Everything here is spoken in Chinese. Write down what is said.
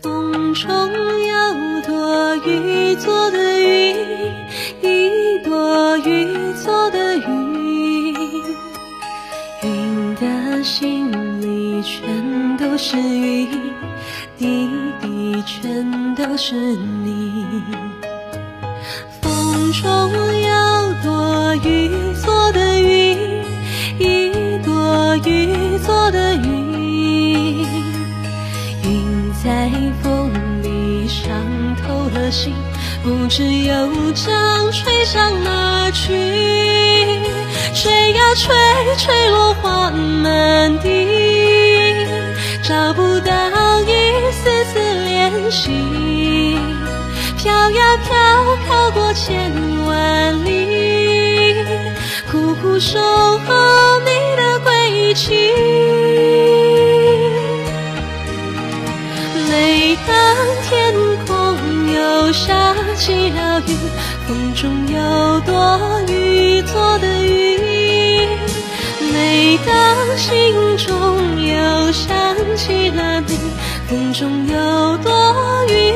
风中有朵雨做的云，一朵雨做的云，云的心里全都是雨，滴滴全都是你。风中有朵雨做的云，一朵雨做的云，云在风里伤透了心，不知又将吹向哪去。吹呀吹，吹落花满地，找不到一丝丝联系。飘呀飘，飘过千万里，苦苦守候你的归期。每当天空又下起了雨，风中有朵雨做的云，每当心中又想起了你，风中有朵雨